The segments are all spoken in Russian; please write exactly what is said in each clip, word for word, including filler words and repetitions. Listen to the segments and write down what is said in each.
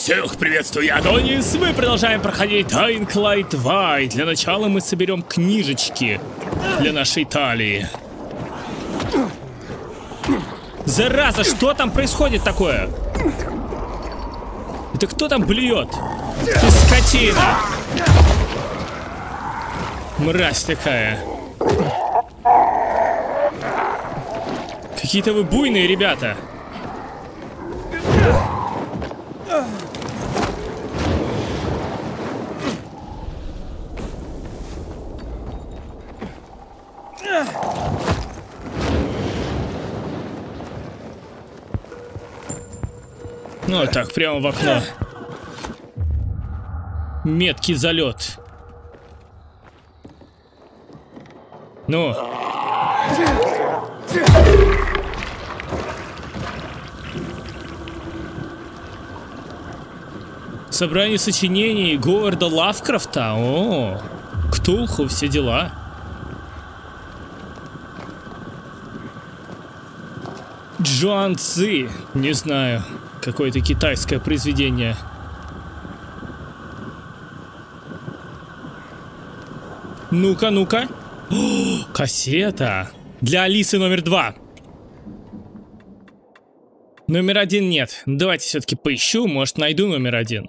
Всех приветствую, я Адонис. Мы продолжаем проходить Dying Light два. И для начала мы соберем книжечки для нашей талии. Зараза, что там происходит такое? Это кто там блюет? Ты скотина! Мразь такая. Какие-то вы буйные ребята. Ну, так, прямо в окно. Меткий залет. Ну. Собрание сочинений Говарда Лавкрафта. О, Ктулху, все дела. Джуан Цзи. Не знаю. Какое-то китайское произведение. Ну-ка, ну-ка. О, кассета. Для Алисы номер два. Номер один нет. Давайте все-таки поищу. Может, найду номер один.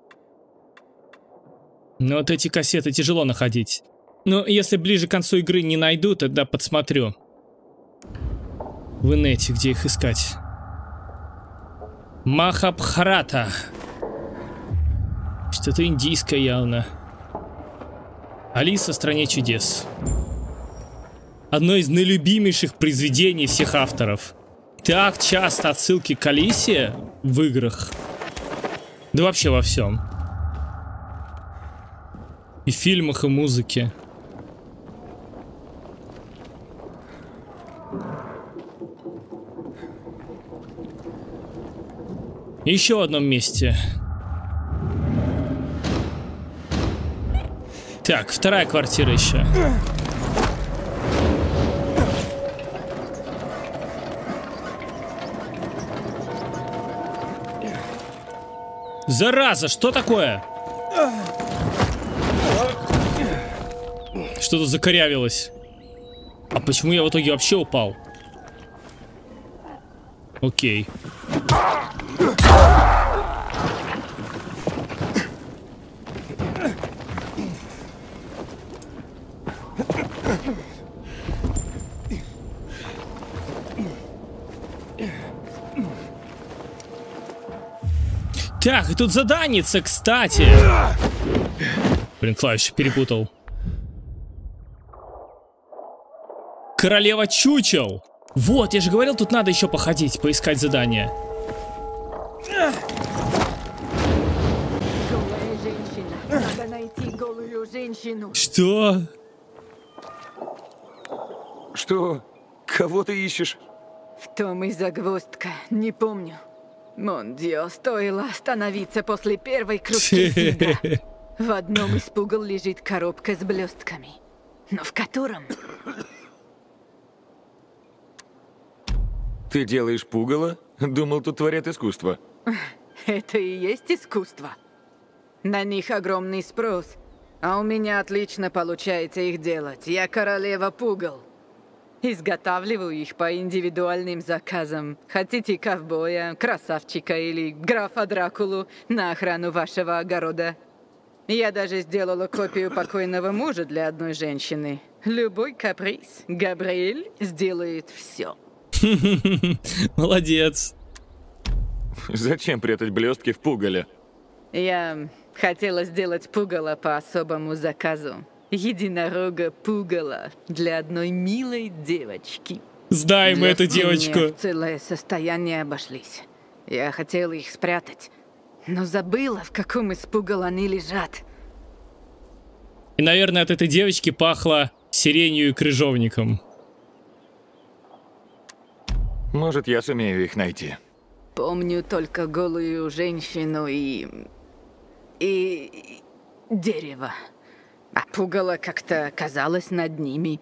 Но вот эти кассеты тяжело находить. Но если ближе к концу игры не найду, тогда подсмотрю. В инете, где их искать. Махабхарата. Что-то индийское явно. Алиса в стране чудес. Одно из наилюбимейших произведений всех авторов. Так часто отсылки к Алисе в играх. Да вообще во всем. И в фильмах, и в музыке. Еще в одном месте. Так, вторая квартира еще. Зараза, что такое? Что-то закорявилось. А почему я в итоге вообще упал? Окей. Так, и тут заданица, кстати. Блин, клавиши перепутал. Королева чучел. Вот, я же говорил, тут надо еще походить, поискать задание. Голая женщина. Надо найти голую женщину. Что? Что? Кого ты ищешь? В том и загвоздка. Не помню. Мондио, стоило остановиться после первой кружки снега. В одном из пугал лежит коробка с блестками. Но в котором? Ты делаешь пугало? Думал, тут творят искусство. Это и есть искусство. На них огромный спрос. А у меня отлично получается их делать. Я королева пугал. Изготавливаю их по индивидуальным заказам. Хотите ковбоя, красавчика или графа Дракулу на охрану вашего огорода? Я даже сделала копию покойного мужа для одной женщины. Любой каприз. Габриэль сделает все. Молодец. Зачем прятать блестки в пугале? Я хотела сделать пугало по особому заказу. Единорога пугало для одной милой девочки. Знаем мы эту Блестки девочку. мне в целое состояние обошлись. Я хотела их спрятать, но забыла, в каком из пугал они лежат. И, наверное, от этой девочки пахло сиренью и крыжовником. Может, я сумею их найти. Помню только голую женщину и... и... дерево. А пугало как-то казалось над ними.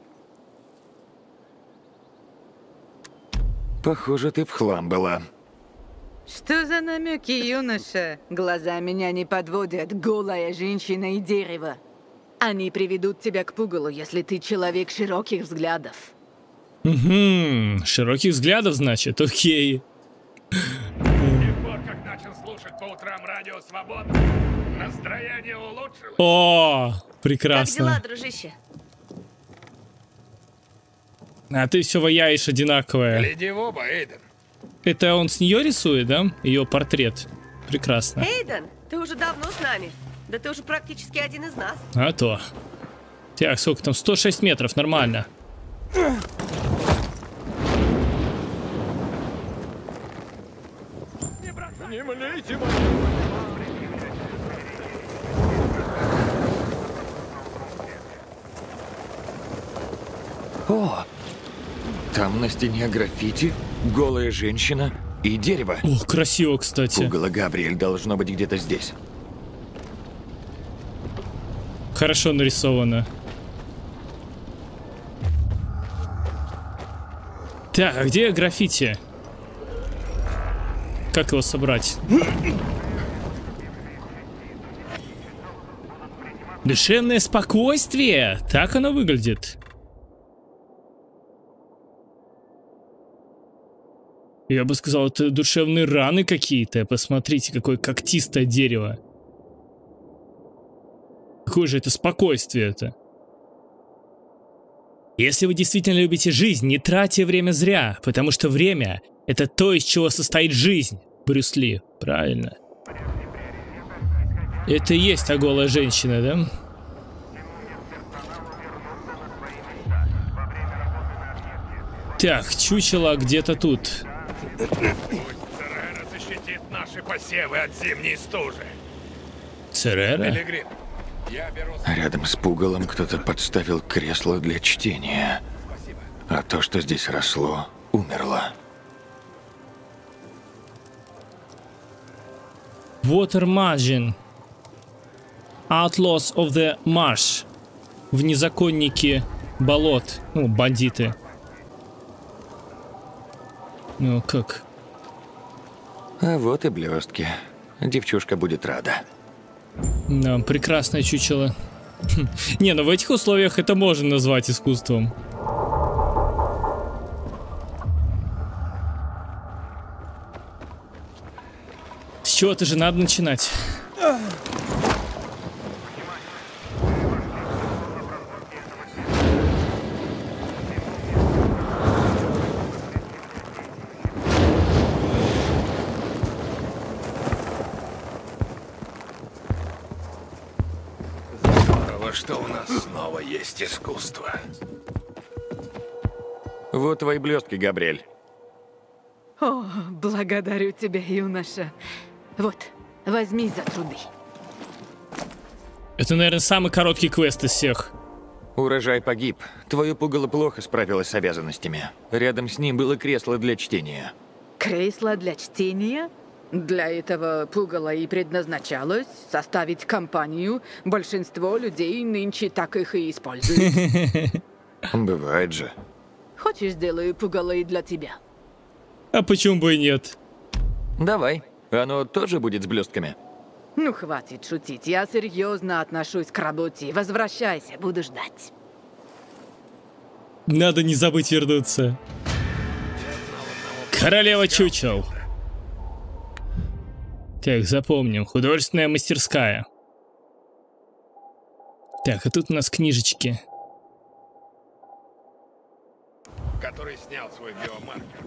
Похоже, ты в хлам была. Что за намеки, юноша? Глаза меня не подводят, голая женщина и дерево. Они приведут тебя к пугалу, если ты человек широких взглядов. Угу, широких взглядов, значит, окей. С тех пор, как начал слушать по утрам радио «Свобода», настроение улучшилось. О, Как прекрасно. дела, дружище? А ты все ваяешь одинаковое. Гляди в оба, Эйден. Это он с нее рисует, да? Ее портрет. Прекрасно. Эйден, ты уже давно с нами. Да ты уже практически один из нас. А то. Так, сколько там? сто шесть метров, нормально. Не млейте, О! Там на стене граффити, голая женщина и дерево. О, красиво, кстати. Пугало Габриэль должно быть где-то здесь. Хорошо нарисовано. Так, а где граффити? Как его собрать? Душевное спокойствие. Так оно выглядит. Я бы сказал, это душевные раны какие-то. Посмотрите, какое когтистое дерево. Какое же это спокойствие это? Если вы действительно любите жизнь, не тратьте время зря, потому что время — это то, из чего состоит жизнь. Брюс Ли, правильно. Это и есть та голая женщина, да? Так, чучело где-то тут. Пусть Церера защитит наши посевы от зимней стужи. Церера? Пилигрим, я беру... Рядом с пугалом кто-то подставил кресло для чтения. А то, что здесь росло, умерло. Water Margin. Outlaws of the Marsh. Внезаконники болот. Ну, бандиты. Ну, как? А вот и блестки. Девчушка будет рада. Да, прекрасное чучело. Не, ну в этих условиях это можно назвать искусством. С чего-то же надо начинать. Здорово, что у нас снова есть искусство. Вот твои блестки, Габриэль. О, благодарю тебя, юноша. Вот, возьми за труды. Это, наверное, самый короткий квест из всех. Урожай погиб. Твое пугало плохо справилось с обязанностями. Рядом с ним было кресло для чтения. Кресло для чтения? Для этого пугало и предназначалось составить компанию. Большинство людей нынче так их и используют. Бывает же. Хочешь, сделаю пугало и для тебя? А почему бы и нет? Давай. Оно тоже будет с блестками. Ну, хватит шутить. Я серьезно отношусь к работе. Возвращайся, буду ждать. Надо не забыть вернуться. Королева чучел. Так, запомним. Художественная мастерская. Так, а тут у нас книжечки. Который снял свой биомаркер.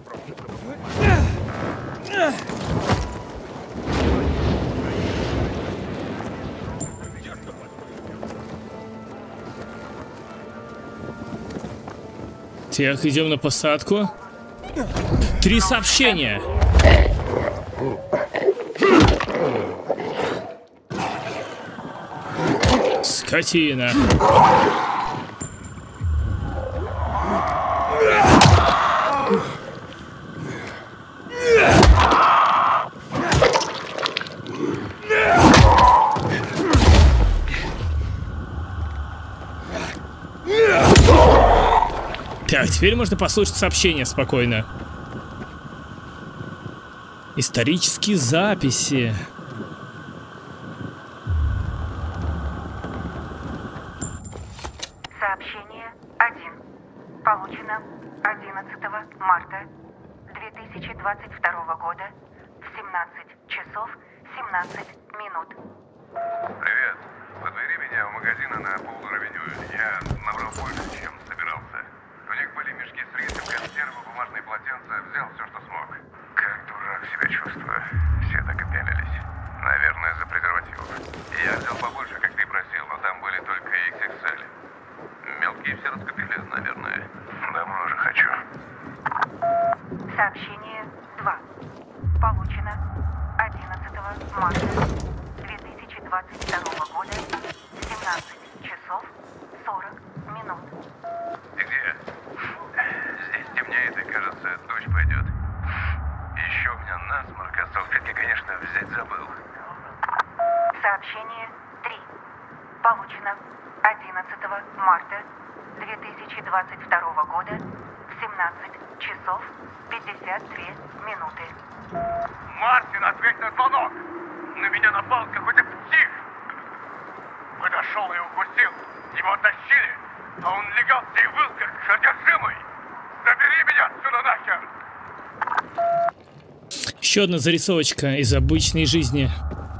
Так, идем на посадку. Три сообщения. Скотина. Так, теперь можно послушать сообщение спокойно. Исторические записи. Сообщение один. Получено одиннадцатого марта две тысячи двадцать второго года в семнадцать часов семнадцать минут. Привет. Подбери меня у магазина на Пулдер-авеню. Я набрал больше, чем собирался. У них были мешки с рисом, консервы, бумажные полотенца. Взял все, что смог. Как дурак себя чувствую. Все так и пялились. Наверное, за презервативов. Я взял побольше, как ты просил, но там были только икс икс эль. Мелкие все раскупили, наверное. Давно уже хочу. Сообщение два. Получено одиннадцатого марта две тысячи двадцать второго года в семнадцать часов сорок минут. Ты где? Здесь темнеет и, кажется, дождь пойдет. Еще у меня насморк, а салфетки, конечно, взять забыл. Сообщение три. Получено одиннадцатого марта две тысячи двадцать второго года в семнадцать часов пятьдесят две минуты. Мартин, ответь на звонок! На меня напал какой-то псих! Подошел и укусил. Его тащили, а он легал и выл, как одержимый! Забери меня отсюда нахер! Еще одна зарисовочка из обычной жизни.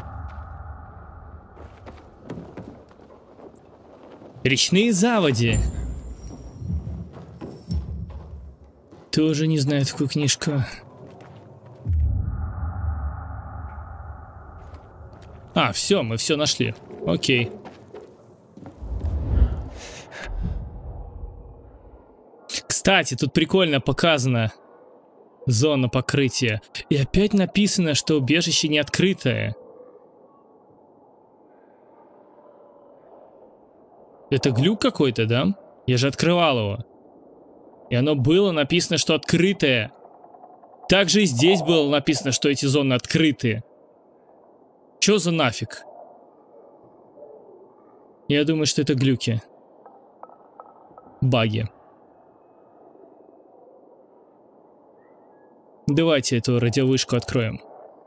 Речные заводи. Тоже не знаю такую книжку. А, все, мы все нашли. Окей. Кстати, тут прикольно показана зона покрытия. И опять написано, что убежище не открытое. Это глюк какой-то, да? Я же открывал его. И оно было написано, что открытое. Также и здесь было написано, что эти зоны открытые. Чё за нафиг? Я думаю, что это глюки. Баги. Давайте эту радиовышку откроем.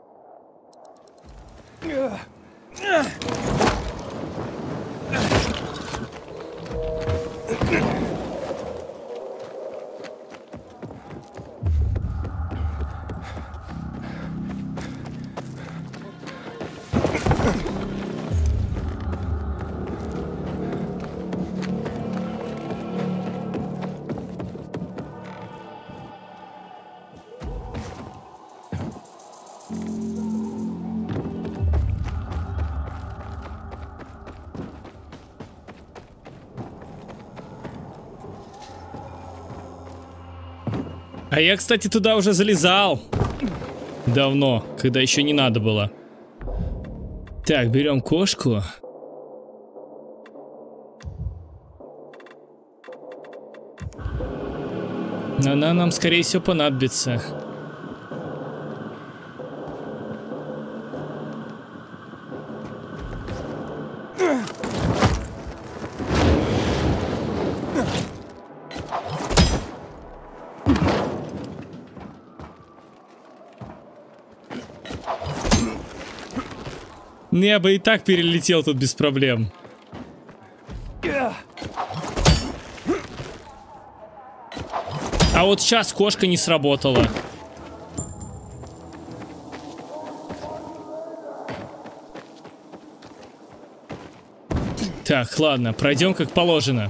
А я, кстати, туда уже залезал. Давно, когда еще не надо было. Так, берем кошку. Она нам, скорее всего, понадобится. Я бы и так перелетел тут без проблем. А вот сейчас кошка не сработала. Так, ладно, пройдем как положено.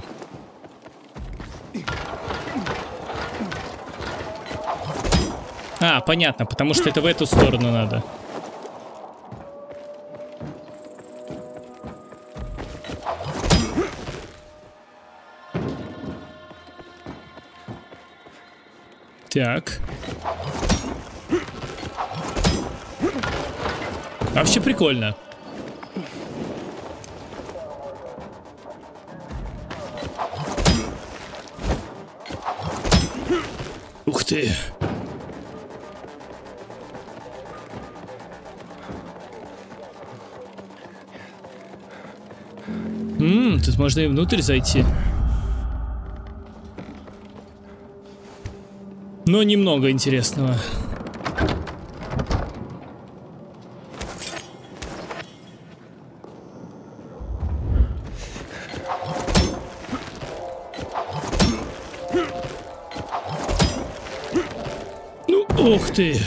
А, понятно, потому что это в эту сторону надо. Так. Вообще прикольно. Ух ты. Ммм, тут можно и внутрь зайти. Но немного интересного. Ух ты!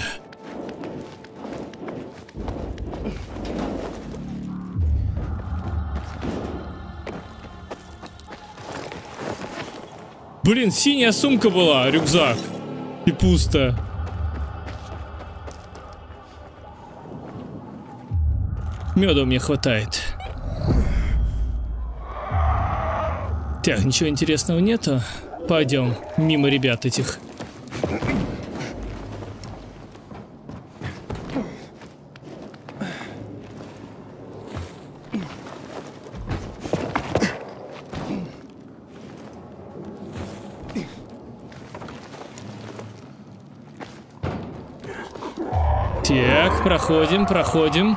Блин, синяя сумка была, рюкзак. И пусто. Меда мне хватает. Так, ничего интересного нету. Пойдем мимо ребят этих. Так, проходим, проходим.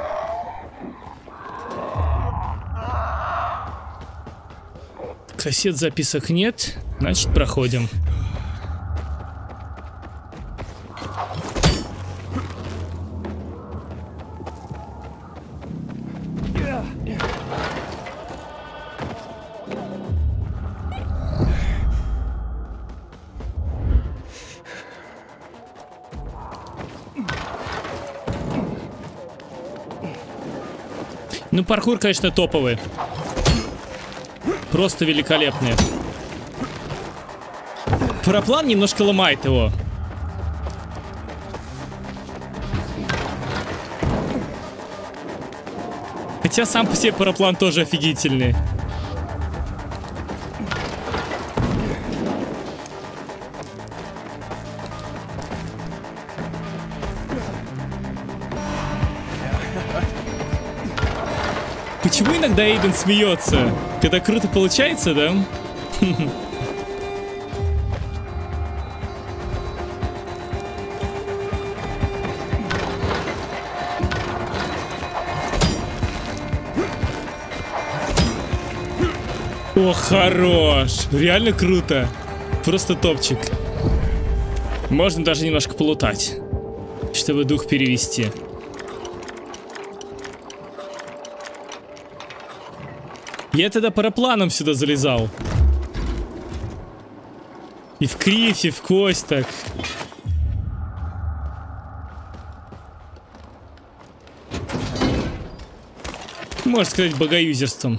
Кассет записок нет, значит проходим. Ну, паркур, конечно, топовый. Просто великолепный. Параплан немножко ломает его. Хотя сам по себе параплан тоже офигительный. Почему иногда Эйден смеется? Когда круто получается, да? О, хорош! Реально круто. Просто топчик. Можно даже немножко полутать, чтобы дух перевести. Я тогда парапланом сюда залезал. И в кривь, и в кость так. Можно сказать, богоюзерством.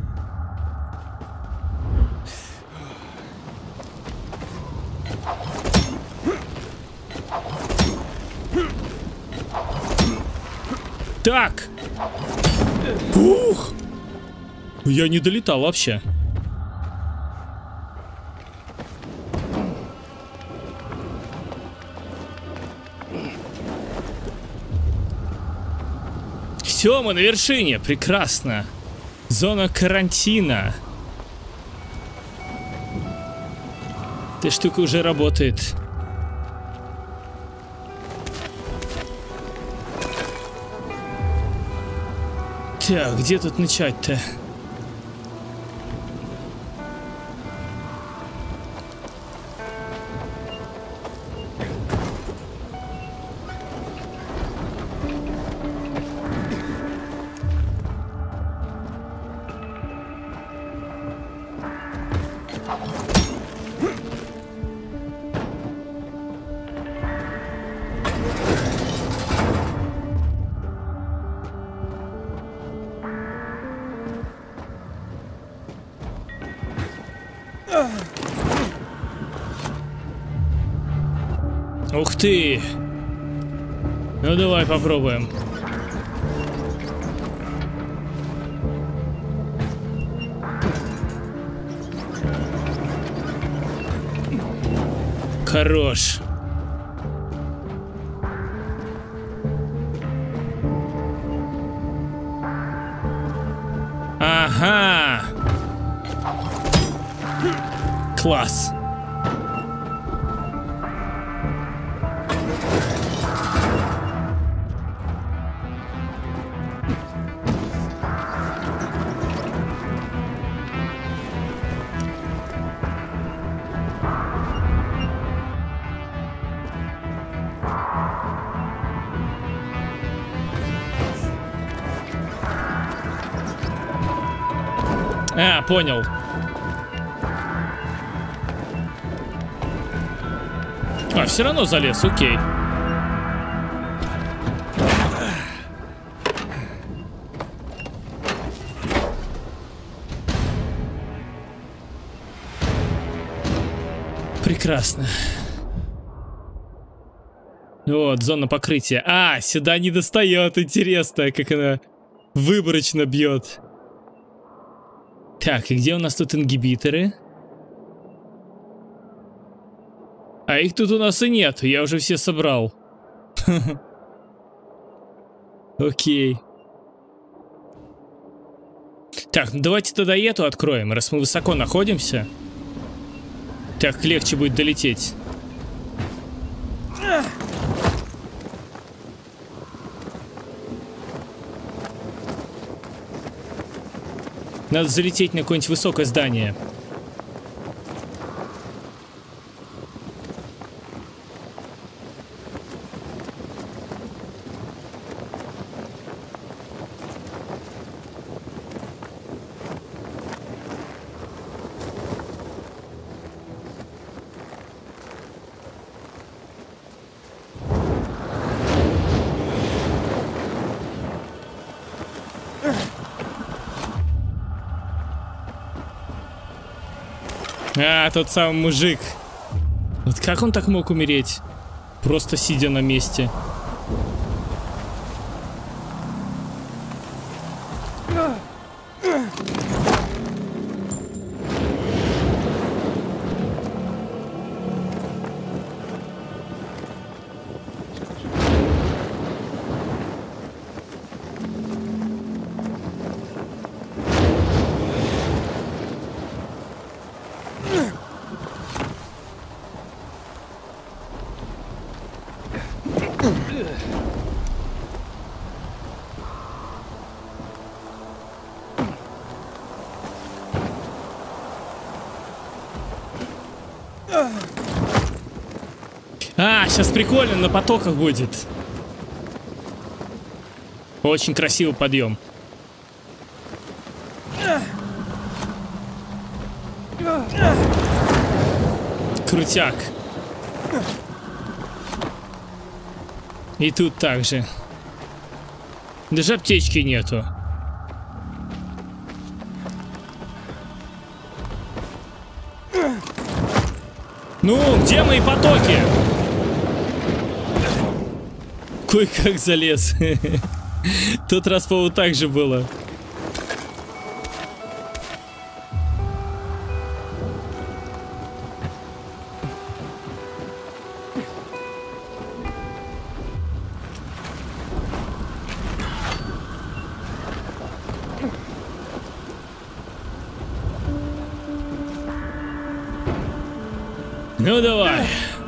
Так. Ух. Я не долетал вообще. Все, мы на вершине. Прекрасно. Зона карантина. Эта штука уже работает. Так, где тут начать-то? Ух ты! Ну давай попробуем. Хорош. Ага. Класс. А, понял. А, все равно залез, окей. Прекрасно. Вот, зона покрытия. А, сюда не достает. Интересно, как она выборочно бьет. Так, и где у нас тут ингибиторы? А их тут у нас и нет. Я уже все собрал. Окей. Так, ну давайте тогда и эту откроем, раз мы высоко находимся. Так легче будет долететь. Надо залететь на какое-нибудь высокое здание. А, тот самый мужик. Вот как он так мог умереть? Просто сидя на месте. А, сейчас прикольно, на потоках будет. Очень красивый подъем. Крутяк. И тут также. Даже аптечки нету. Ну, где мои потоки? Кое-как залез. Тот раз, по-моему, так же было. Ну давай.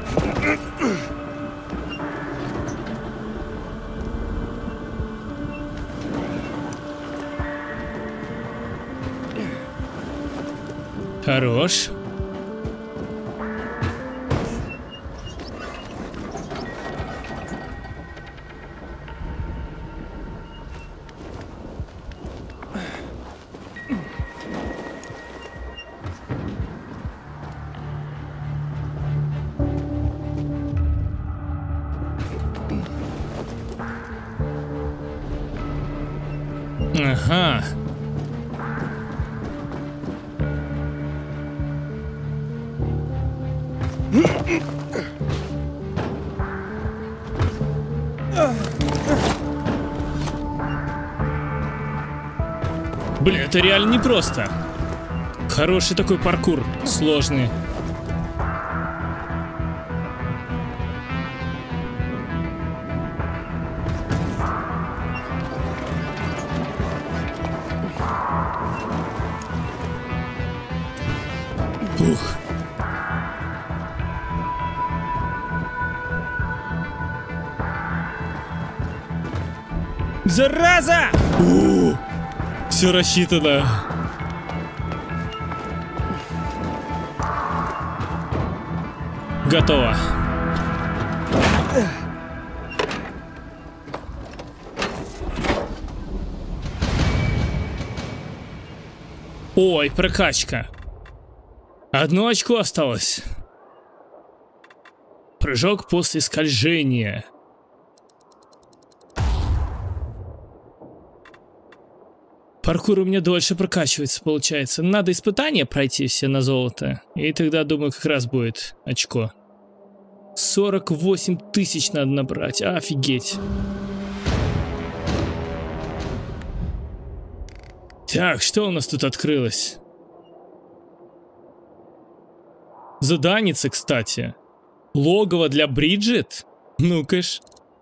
Хорош. Ага. Блин, это реально непросто. Хороший такой паркур, сложный. Ух. Зараза! У-у-у. Все рассчитано. Готово. Ой, прокачка. Одно очко осталось. Прыжок после скольжения. Паркур у меня дольше прокачивается, получается. Надо испытания пройти все на золото. И тогда, думаю, как раз будет очко. сорок восемь тысяч надо набрать. Офигеть. Так, что у нас тут открылось? Заданица, кстати. Логово для Бриджит? Ну-ка ж.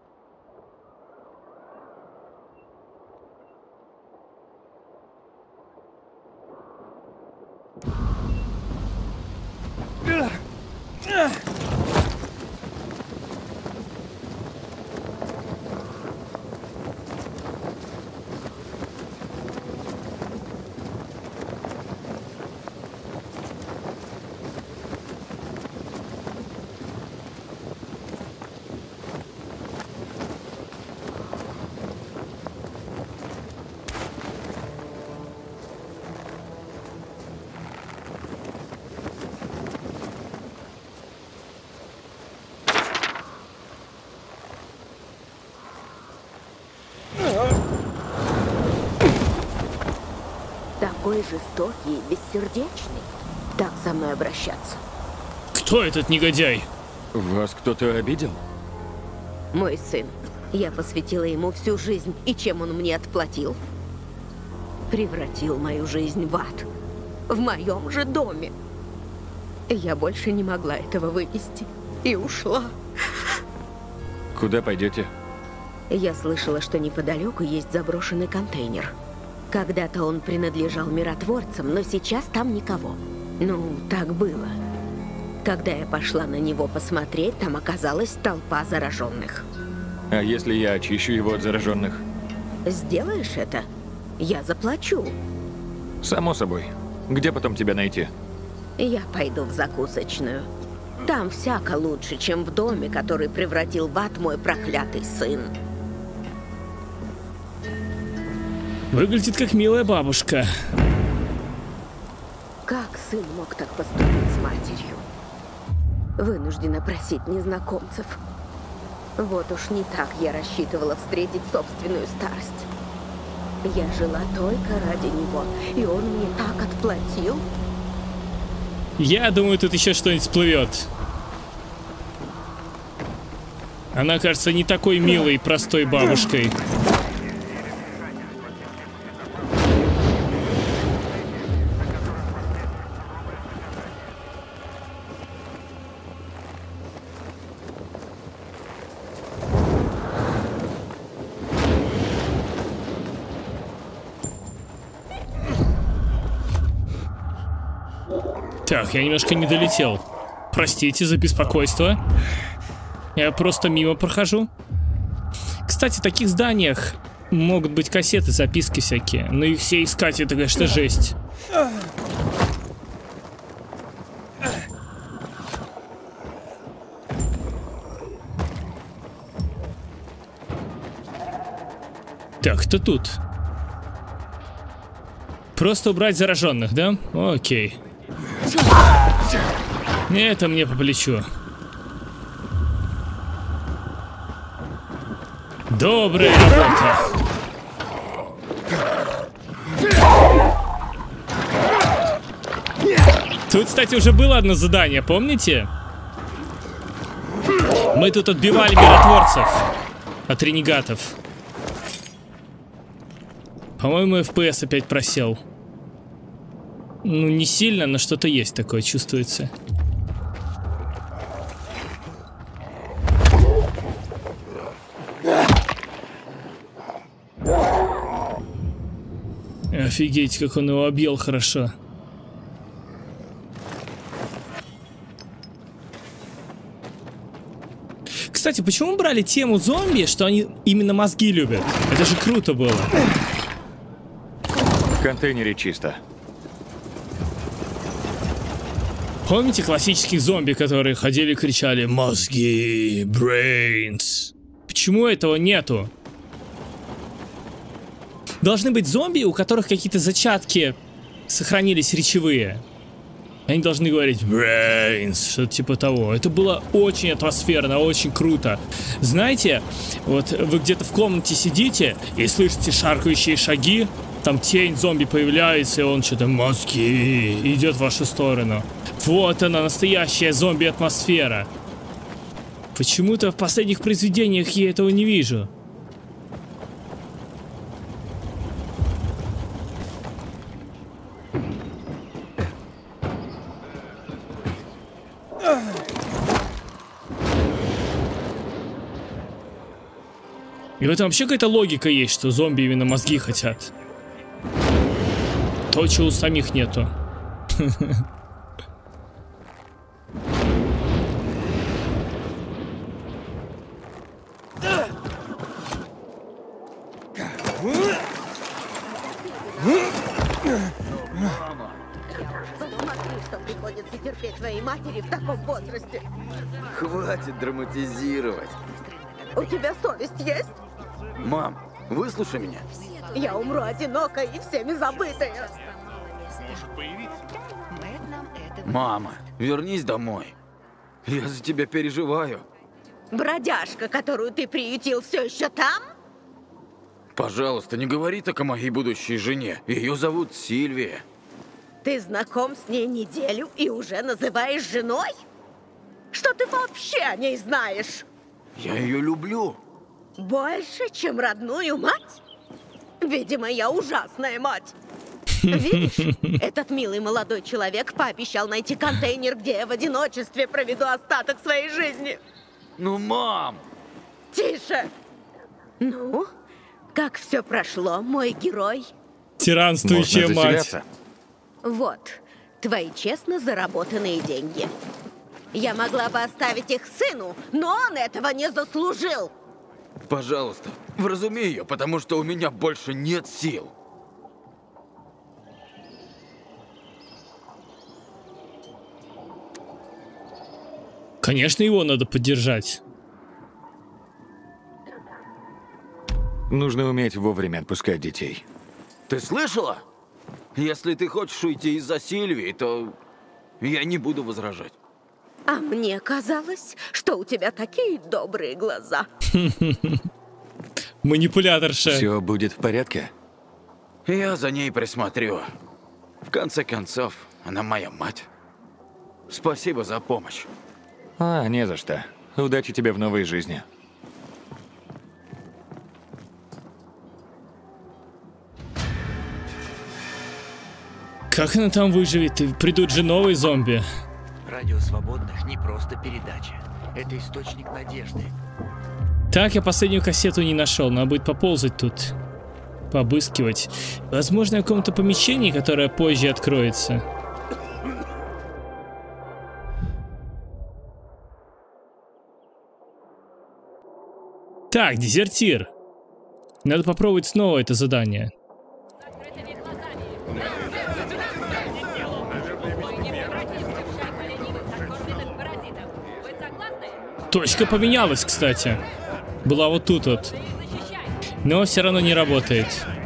Такой жестокий и бессердечный. Так со мной обращаться. Кто этот негодяй? Вас кто-то обидел? Мой сын. Я посвятила ему всю жизнь, и чем он мне отплатил? Превратил мою жизнь в ад. В моем же доме. Я больше не могла этого вынести. И ушла. Куда пойдете? Я слышала, что неподалеку есть заброшенный контейнер. Когда-то он принадлежал миротворцам, но сейчас там никого. Ну, так было. Когда я пошла на него посмотреть, там оказалась толпа зараженных. А если я очищу его от зараженных? Сделаешь это? Я заплачу. Само собой. Где потом тебя найти? Я пойду в закусочную. Там всяко лучше, чем в доме, который превратил в ад мой проклятый сын. Выглядит как милая бабушка. Как сын мог так поступить с матерью? Вынуждена просить незнакомцев. Вот уж не так я рассчитывала встретить собственную старость. Я жила только ради него, и он мне так отплатил. Я думаю, тут еще что-нибудь всплывет. Она кажется не такой милой, простой бабушкой. Так, я немножко не долетел. Простите за беспокойство. Я просто мимо прохожу. Кстати, в таких зданиях могут быть кассеты, записки всякие. Но их все искать, это, конечно, жесть. Так, кто тут? Просто убрать зараженных, да? Окей. Это мне по плечу. Добрая работа. Тут, кстати, уже было одно задание, помните? Мы тут отбивали миротворцев от ренегатов. По-моему, эф пи эс опять просел. Ну, не сильно, но что-то есть такое, чувствуется. Офигеть, как он его объел хорошо. Кстати, почему брали тему зомби, что они именно мозги любят? Это же круто было. В контейнере чисто. Помните классических зомби, которые ходили и кричали «Мозги! Brains!» Почему этого нету? Должны быть зомби, у которых какие-то зачатки сохранились речевые. Они должны говорить «Brains», что-то типа того. Это было очень атмосферно, очень круто. Знаете, вот вы где-то в комнате сидите и слышите шаркающие шаги, Там тень зомби появляется, и он что-то мозги идет в вашу сторону. Вот она, настоящая зомби-атмосфера. Почему-то в последних произведениях я этого не вижу. И в этом вообще какая-то логика есть, что зомби именно мозги хотят. То, чего у самих нету. Приходится терпеть твоей матери в таком возрасте. Хватит драматизировать. У тебя совесть есть? Мам, выслушай меня. Я умру одинокой и всеми забытая. Мама, вернись домой. Я за тебя переживаю. Бродяжка, которую ты приютил, все еще там? Пожалуйста, не говори так о моей будущей жене. Ее зовут Сильвия. Ты знаком с ней неделю и уже называешь женой? Что ты вообще о ней знаешь? Я ее люблю. Больше, чем родную мать? Видимо, я ужасная мать. Видишь, этот милый молодой человек пообещал найти контейнер, где я в одиночестве проведу остаток своей жизни. Ну, мам! Тише! Ну, как все прошло, мой герой? Тиранствующая Можно мать. заселяться? Вот, твои честно заработанные деньги. Я могла бы оставить их сыну, но он этого не заслужил. Пожалуйста, вразуми ее, потому что у меня больше нет сил. Конечно, его надо поддержать. Нужно уметь вовремя отпускать детей. Ты слышала? Если ты хочешь уйти из-за Сильвии, то я не буду возражать. А мне казалось, что у тебя такие добрые глаза. Манипуляторша. Все будет в порядке? Я за ней присмотрю. В конце концов, она моя мать. Спасибо за помощь. А, не за что. Удачи тебе в новой жизни. Как она там выживет? И придут же новые зомби. Радио Свободных не просто передача. Это источник надежды. Так, я последнюю кассету не нашел. Надо будет поползать тут. Пообыскивать. Возможно, в каком-то помещении, которое позже откроется. Так, дезертир. Надо попробовать снова это задание. Точка поменялась, кстати. Была вот тут вот. Но все равно не работает.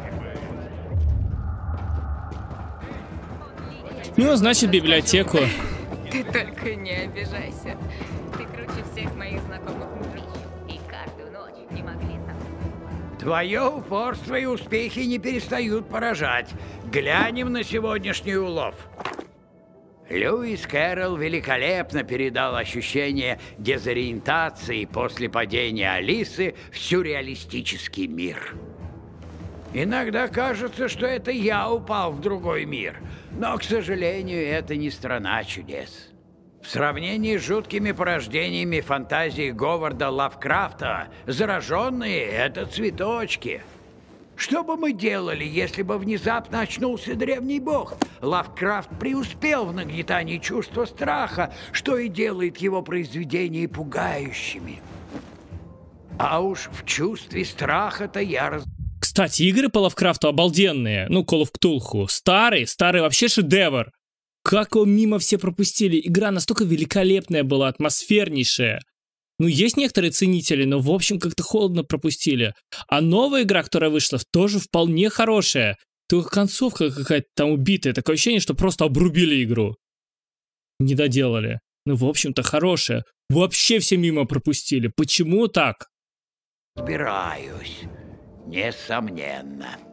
Ну, значит, библиотеку. Ты только не обижайся. Ты круче всех моих знакомых мужей. И каждую ночь не могли там. Твое упорство и успехи не перестают поражать. Глянем на сегодняшний улов. Льюис Кэрролл великолепно передал ощущение дезориентации после падения Алисы в сюрреалистический мир. Иногда кажется, что это я упал в другой мир, но, к сожалению, это не страна чудес. В сравнении с жуткими порождениями фантазии Говарда Лавкрафта, зараженные — это цветочки. Что бы мы делали, если бы внезапно очнулся древний бог? Лавкрафт преуспел в нагнетании чувства страха, что и делает его произведения пугающими. А уж в чувстве страха-то я раз... Кстати, игры по Лавкрафту обалденные. Ну, Call of Cthulhu. Старый, старый вообще шедевр. Как его мимо все пропустили. Игра настолько великолепная была, атмосфернейшая. Ну, есть некоторые ценители, но, в общем, как-то холодно пропустили. А новая игра, которая вышла, тоже вполне хорошая. Только концовка какая-то там убитая. Такое ощущение, что просто обрубили игру. Не доделали. Ну, в общем-то, хорошая. Вообще все мимо пропустили. Почему так? Разбираюсь. Несомненно.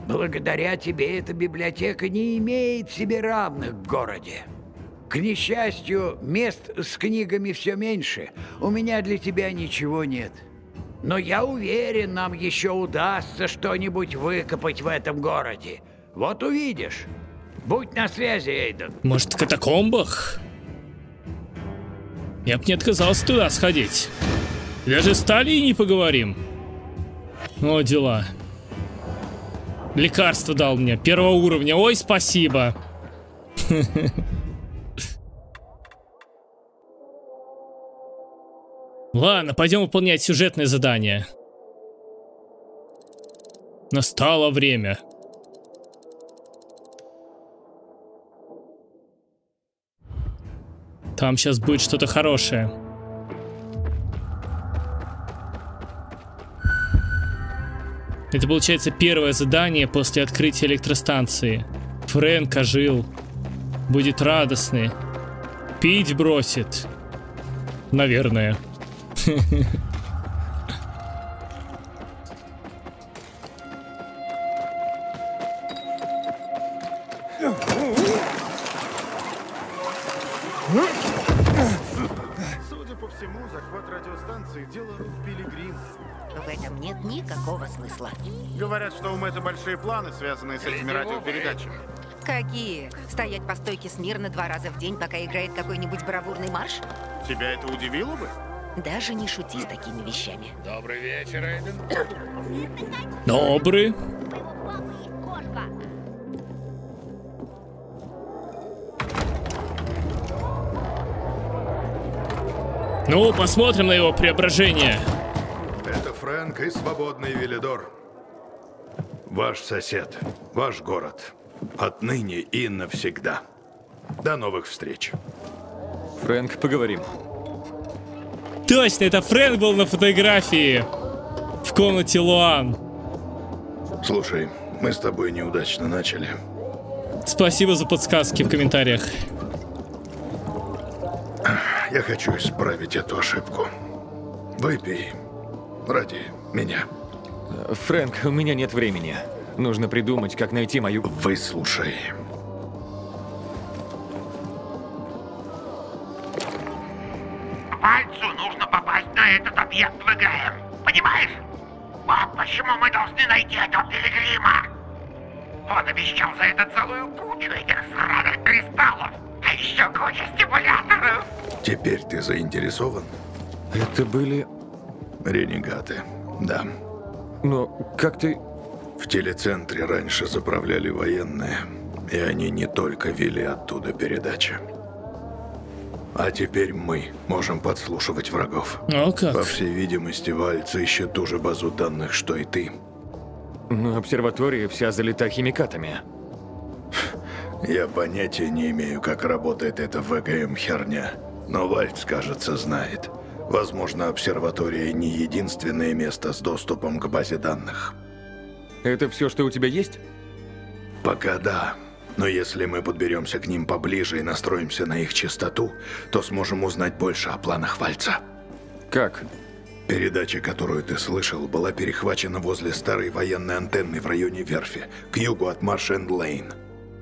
Благодаря тебе эта библиотека не имеет себе равных в городе. К несчастью, мест с книгами все меньше. У меня для тебя ничего нет. Но я уверен, нам еще удастся что-нибудь выкопать в этом городе. Вот увидишь. Будь на связи, Эйден. Может, в катакомбах? Я бы не отказался туда сходить. Даже с Талией не поговорим. О, дела. Лекарство дал мне, первого уровня. Ой, спасибо. Ладно, пойдем выполнять сюжетное задание. Настало время. Там сейчас будет что-то хорошее. Это получается первое задание после открытия электростанции. Фрэнк ожил. Будет радостный. Пить бросит. Наверное. Судя по всему, захват радиостанции — дело рук Пилигрим. В этом нет никакого смысла. Говорят, что у Мэтта большие планы, связанные с этими радиопередачами. Какие? Стоять по стойке смирно два раза в день, пока играет какой-нибудь бравурный марш? Тебя это удивило бы? Даже не шути с такими вещами. Добрый вечер, Эйден. Добрый. Ну, посмотрим на его преображение. Это Фрэнк и свободный Велидор. Ваш сосед, ваш город. Отныне и навсегда. До новых встреч. Фрэнк, поговорим. Точно, это Фрэнк был на фотографии в комнате Луан. Слушай, мы с тобой неудачно начали. Спасибо за подсказки в комментариях. Я хочу исправить эту ошибку. Выпей ради меня. Фрэнк, у меня нет времени. Нужно придумать, как найти мою... Выслушай. Вальцу нужно попасть на этот объект в ЭГМ. Понимаешь? Вот почему мы должны найти этого Пилигрима. Он обещал за это целую кучу этих сраных кристаллов. А еще куча стимуляторов. Теперь ты заинтересован? Это были... Ренегаты, да. Но как ты... В телецентре раньше заправляли военные, и они не только вели оттуда передачи. А теперь мы можем подслушивать врагов. О, как? По всей видимости, Вальц ищет ту же базу данных, что и ты. Но обсерватория вся залита химикатами. Я понятия не имею, как работает эта ВГМ херня. Но Вальц, кажется, знает. Возможно, обсерватория не единственное место с доступом к базе данных. Это все, что у тебя есть? Пока да. Но если мы подберемся к ним поближе и настроимся на их частоту, то сможем узнать больше о планах Вальца. Как? Передача, которую ты слышал, была перехвачена возле старой военной антенны в районе верфи, к югу от Марш-энд-Лейн.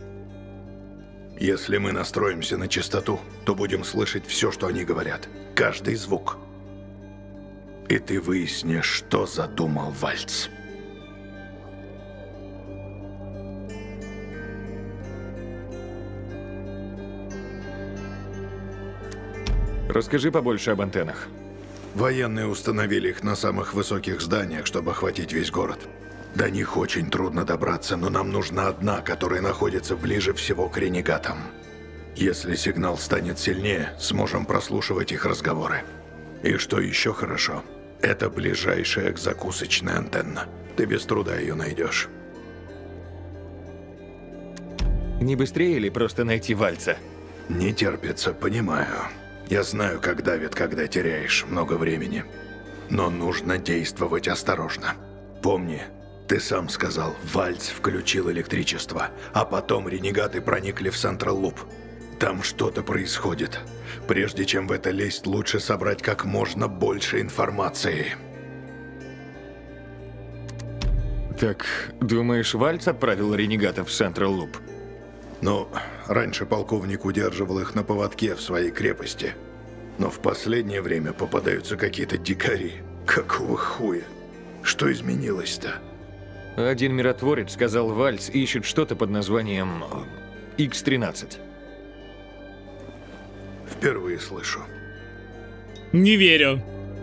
Если мы настроимся на частоту, то будем слышать все, что они говорят. Каждый звук. И ты выяснишь, что задумал Вальц. Расскажи побольше об антеннах. Военные установили их на самых высоких зданиях, чтобы охватить весь город. До них очень трудно добраться, но нам нужна одна, которая находится ближе всего к ренегатам. Если сигнал станет сильнее, сможем прослушивать их разговоры. И что еще хорошо, это ближайшая к закусочной антенна. Ты без труда ее найдешь. Не быстрее ли просто найти Вальца? Не терпится, понимаю. Я знаю, как давит, когда теряешь много времени. Но нужно действовать осторожно. Помни, ты сам сказал, Вальц включил электричество, а потом ренегаты проникли в Централ Луп. Там что-то происходит. Прежде чем в это лезть, лучше собрать как можно больше информации. Так, думаешь, Вальц отправил ренегатов в Централ Луп? Ну, раньше полковник удерживал их на поводке в своей крепости. Но в последнее время попадаются какие-то дикари. Какого хуя? Что изменилось-то? Один миротворец сказал, Вальц ищет что-то под названием икс тринадцать. Впервые слышу. Не верю.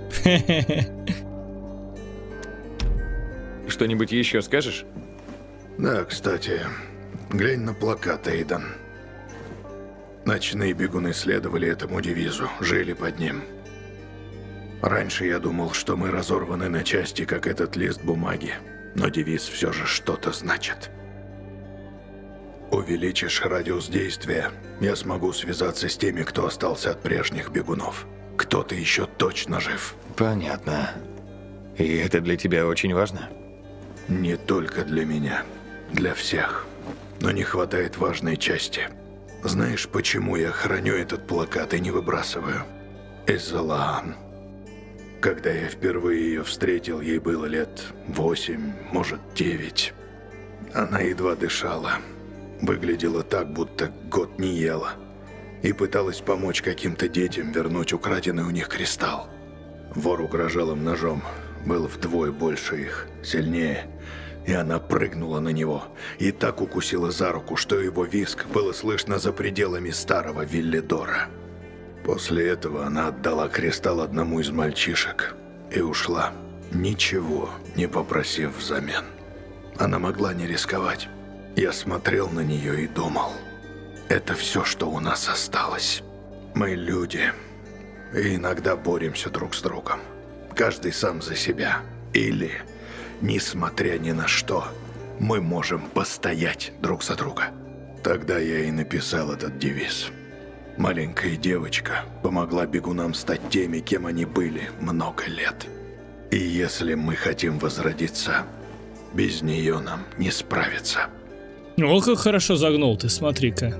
Что-нибудь еще скажешь? Да, кстати, глянь на плакат, Эйден. Ночные бегуны следовали этому девизу, жили под ним. Раньше я думал, что мы разорваны на части, как этот лист бумаги. Но девиз все же что-то значит. Увеличишь радиус действия, я смогу связаться с теми, кто остался от прежних бегунов. Кто-то еще точно жив. Понятно. И это для тебя очень важно? Не только для меня. Для всех. Но не хватает важной части. Знаешь, почему я храню этот плакат и не выбрасываю? Из-за Лаан. Когда я впервые ее встретил, ей было лет восемь, может, девять. Она едва дышала. Выглядела так, будто год не ела. И пыталась помочь каким-то детям вернуть украденный у них кристалл. Вор угрожал им ножом. Был вдвое больше их, сильнее. И она прыгнула на него. И так укусила за руку, что его визг было слышно за пределами старого Виллидора. После этого она отдала кристалл одному из мальчишек и ушла, ничего не попросив взамен. Она могла не рисковать. Я смотрел на нее и думал, это все, что у нас осталось. Мы люди, и иногда боремся друг с другом. Каждый сам за себя. Или, несмотря ни на что, мы можем постоять друг за друга. Тогда я и написал этот девиз. Маленькая девочка помогла бегунам стать теми, кем они были много лет. И если мы хотим возродиться, без нее нам не справиться. О, как хорошо загнул ты, смотри-ка.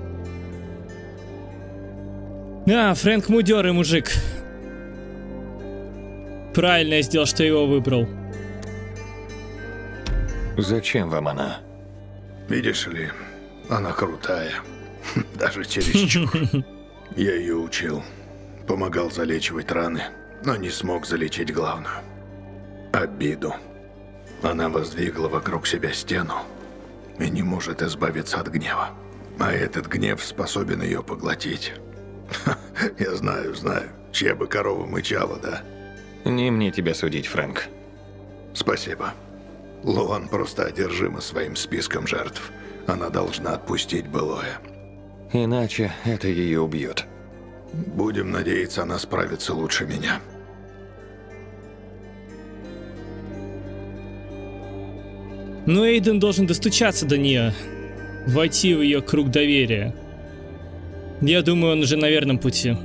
А, Фрэнк мудёрый мужик. Правильно я сделал, что его выбрал. Зачем вам она? Видишь ли, она крутая. Даже чересчур. Я ее учил. Помогал залечивать раны, но не смог залечить главную. Обиду. Она воздвигла вокруг себя стену и не может избавиться от гнева. А этот гнев способен ее поглотить. Я знаю, знаю. Чья бы корова мычала, да? Не мне тебя судить, Фрэнк. Спасибо. Луан просто одержима своим списком жертв. Она должна отпустить былое. Иначе это ее убьет. Будем надеяться, она справится лучше меня. Но Эйден должен достучаться до нее, войти в ее круг доверия. Я думаю, он уже на верном пути.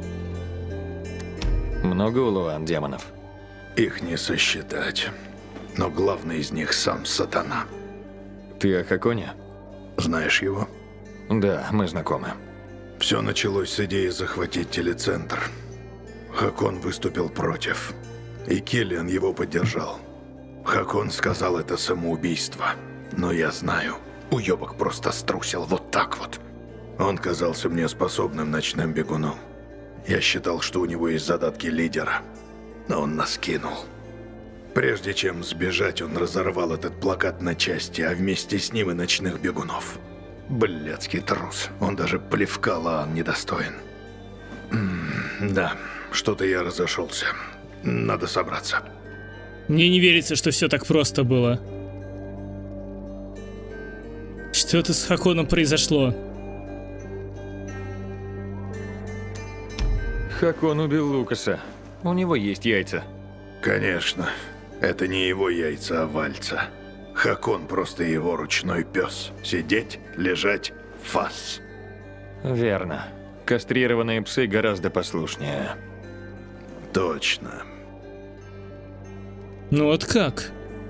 Много у Луан демонов? Их не сосчитать. Но главный из них сам Сатана. Ты о Хаконе? Знаешь его? Да, мы знакомы. Все началось с идеи захватить телецентр. Хакон выступил против. И Киллиан его поддержал. Хакон сказал, это самоубийство. Но я знаю, уебок просто струсил вот так вот. Он казался мне способным ночным бегуном. Я считал, что у него есть задатки лидера. Но он нас кинул. Прежде чем сбежать, он разорвал этот плакат на части, а вместе с ним и ночных бегунов. Блядский трус. Он даже плевка Лаан недостоин. М-м, да, что-то я разошелся. Надо собраться. Мне не верится, что все так просто было. Что-то с Хаконом произошло. Хакон убил Лукаса. У него есть яйца. Конечно. Это не его яйца, а Вальца. Хакон просто его ручной пес. Сидеть, лежать, фас. Верно. Кастрированные псы гораздо послушнее. Точно. Ну вот как?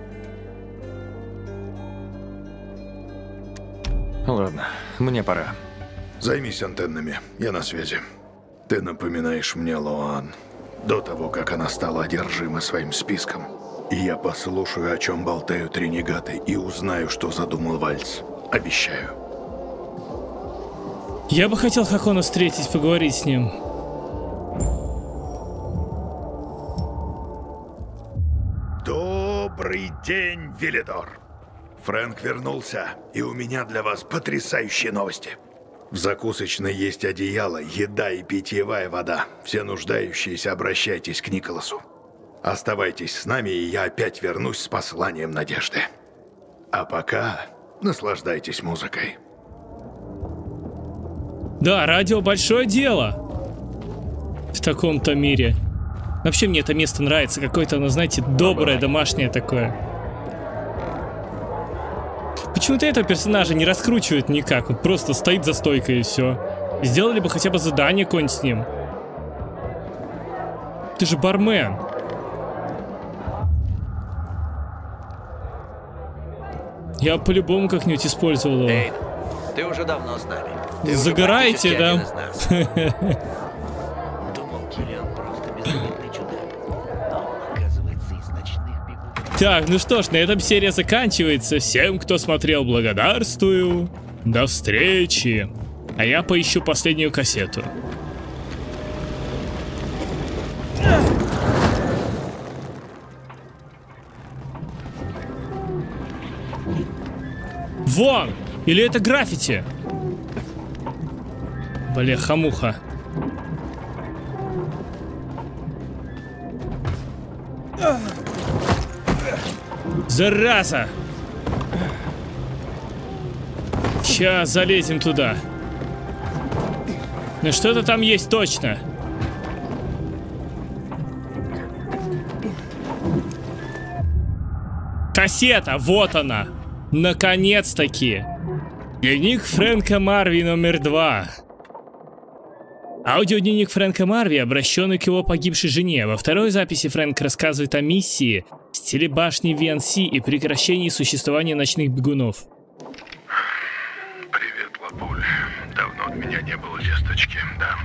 Ладно, мне пора. Займись антеннами, я на связи. Ты напоминаешь мне Луан. До того, как она стала одержима своим списком. Я послушаю, о чем болтают ренегаты, и узнаю, что задумал Вальц. Обещаю. Я бы хотел Хакона встретить, поговорить с ним. Добрый день, Велидор. Фрэнк вернулся, и у меня для вас потрясающие новости. В закусочной есть одеяло, еда и питьевая вода. Все нуждающиеся, обращайтесь к Николасу. Оставайтесь с нами, и я опять вернусь с посланием надежды. А пока наслаждайтесь музыкой. Да, радио большое дело в таком-то мире. Вообще мне это место нравится, какое-то оно, знаете, доброе, домашнее такое. Почему-то этого персонажа не раскручивают никак, он просто стоит за стойкой и все. Сделали бы хотя бы задание какое-нибудь с ним. Ты же бармен. Я по-любому как-нибудь использовал его. Эй, ты уже давно с нами. Ты Загораете, да? Думал, Киллиан просто безобидный чудак. Но он, оказывается, из ночных бегунов. Так, ну что ж, на этом серия заканчивается. Всем, кто смотрел, благодарствую. До встречи. А я поищу последнюю кассету. Вон! Или это граффити? Бляха-муха. Зараза! Сейчас залезем туда. Ну что-то там есть точно. Кассета, вот она. Наконец-таки. Дневник Фрэнка Марви номер два. Аудиодневник Фрэнка Марви, обращенный к его погибшей жене. Во второй записи Фрэнк рассказывает о миссии с телебашни ви эн си и прекращении существования ночных бегунов. Привет, Лапуль. Давно от меня не было весточки, да?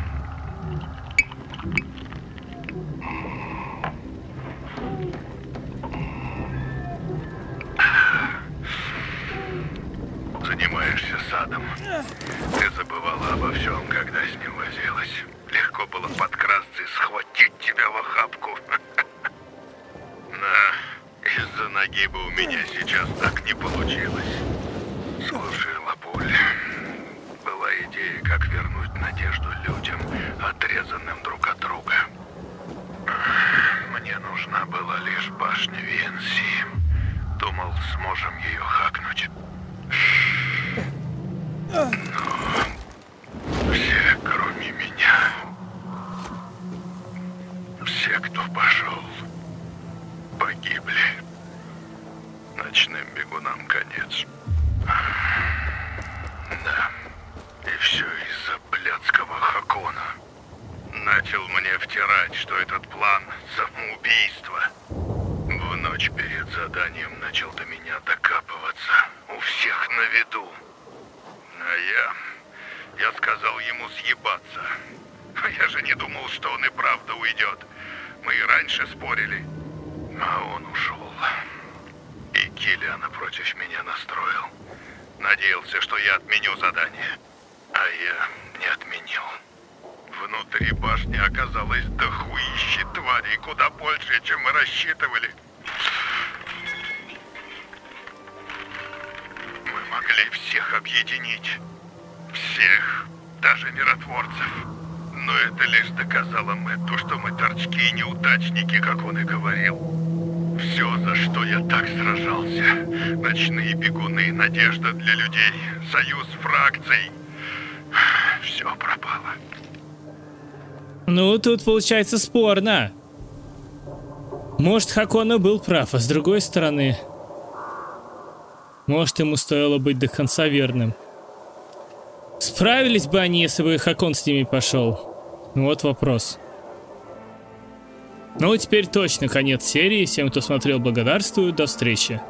Занимаешься садом. Ты забывала обо всем, когда с ним возилась. Легко было подкрасться и схватить тебя в охапку. Да, из-за ноги бы у меня сейчас так не получилось. Слушай, Лапуль, была идея, как вернуть надежду людям, отрезанным друг от друга. Мне нужна была лишь башня ви эн си. Думал, сможем ее хакнуть. Но все, кроме меня, все, кто пошел, погибли. Ночным бегунам конец. Да, и все из-за блядского Хакона. Начал мне втирать, что этот план — самоубийство. В ночь перед заданием начал до меня докапываться. У всех на виду. А я... Я сказал ему съебаться. Я же не думал, что он и правда уйдет. Мы и раньше спорили. А он ушел. И Киллиана против меня настроил. Надеялся, что я отменю задание. А я не отменил. Внутри башни оказалось дохуище тварей, куда больше, чем мы рассчитывали. Мы могли всех объединить. Всех, даже миротворцев. Но это лишь доказало Мэтту, что мы торчки и неудачники, как он и говорил. Все, за что я так сражался. Ночные бегуны, надежда для людей, союз фракций. Все пропало. Ну, тут получается спорно. Может, Хакона был прав, а с другой стороны... Может, ему стоило быть до конца верным. Справились бы они, если бы Хакон с ними пошел? Вот вопрос. Ну, теперь точно конец серии. Всем, кто смотрел, благодарствую. До встречи.